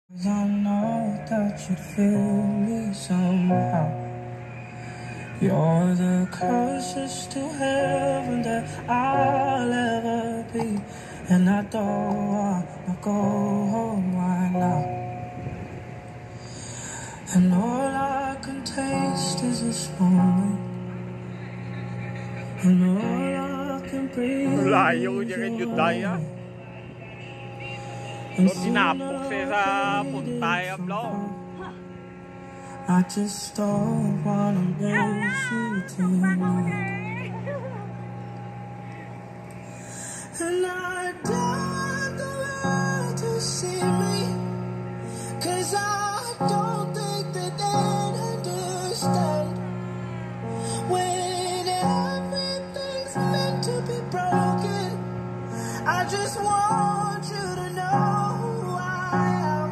'Cause I know that you'd feel me somehow. You're the closest to heaven that I'll ever be. And I don't wanna go home right now. And all I can taste is this moment. And all I can breathe Layo is niya kay your Judaya. light. Doon tinapok siya sa puntaya vlog. I just don't wanna miss you tonight. And I don't want the world to see me, 'cause I don't think that they'd understand when everything's meant to be broken. I just want you to know who I am.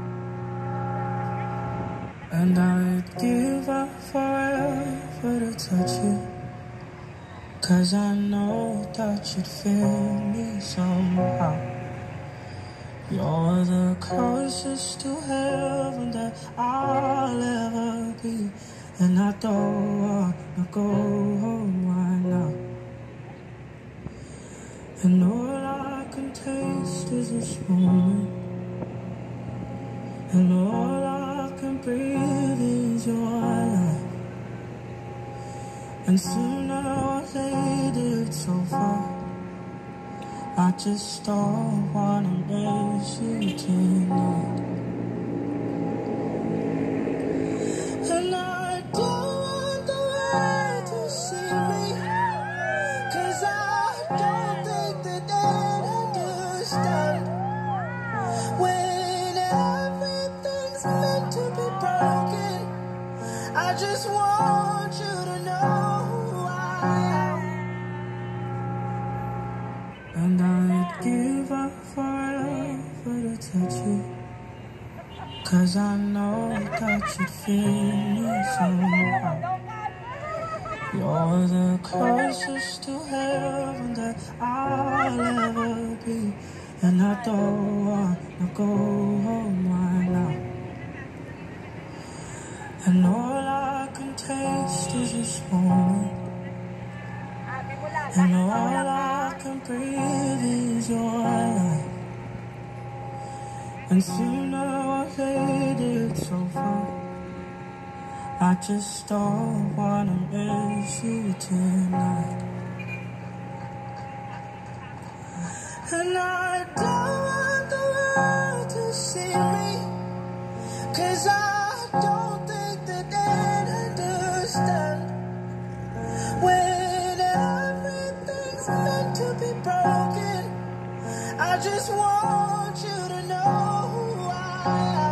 And I'd give up forever to touch you, 'cause I know that you'd feel me somehow. You're the closest to heaven that I'll ever be. And I don't wanna go home right now. And all I can taste is this moment. And all I can breathe is your life. And sooner or later it's over. I just don't wanna miss you tonight. And I don't want the world to see me, 'cause I don't think that they'd understand when everything's meant to be broken. I just want you to know who I am. And I'd give up forever to touch you, 'cause I know that you'd feel me somehow. You're the closest to heaven that I'll ever be. And I don't wanna go home right now. And all I can taste is this moment. And all I can breathe is your light. And sooner or later it's over. I just don't wanna miss you tonight. And I don't want the world to see me, 'cause I don't think that they'd understand when everything's meant to be broken. I just want you to know who I am.